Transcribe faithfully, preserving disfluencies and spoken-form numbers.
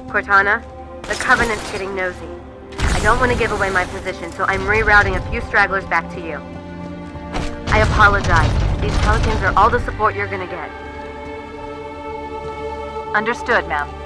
Cortana, the Covenant's getting nosy. I don't want to give away my position, so I'm rerouting a few stragglers back to you. I apologize. These Pelicans are all the support you're gonna get. Understood, ma'am.